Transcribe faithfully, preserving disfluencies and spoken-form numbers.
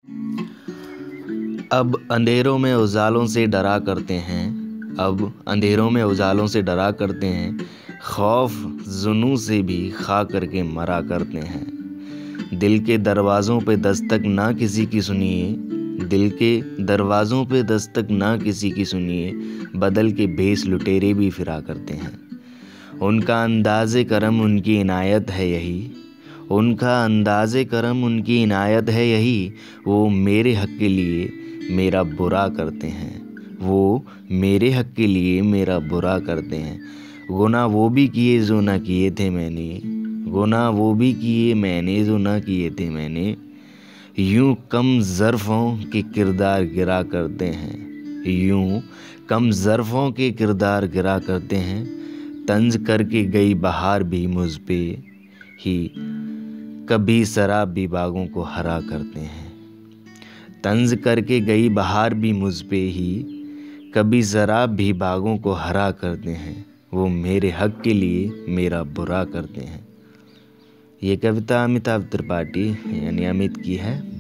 अब अंधेरों में उजालों से डरा करते हैं अब अंधेरों में उजालों से डरा करते हैं खौफ जुनू से भी खा करके मरा करते हैं। दिल के दरवाज़ों पे दस्तक ना किसी की सुनिए दिल के दरवाज़ों पे दस्तक ना किसी की सुनिए बदल के भेस लुटेरे भी फिरा करते हैं। उनका अंदाज़े करम उनकी इनायत है यही उनका अंदाज़े करम उनकी इनायत है यही वो मेरे हक़ के लिए मेरा बुरा करते हैं वो मेरे हक़ के लिए मेरा बुरा करते हैं। गुनाह वो भी किए जो ना किए थे मैंने गुनाह वो भी किए मैंने जो ना किए थे मैंने यूं कम ज़र्फ़ों के किरदार गिरा करते हैं यूं कम ज़र्फ़ों के किरदार गिरा करते हैं। तंज करके गई बहार भी मुझ पे ही कभी शराब भी बागों को हरा करते हैं तंज करके गई बहार भी मुझ पे ही कभी शराब भी बागों को हरा करते हैं वो मेरे हक़ के लिए मेरा बुरा करते हैं। ये कविता अमिताभ त्रिपाठी यानी अमित की है।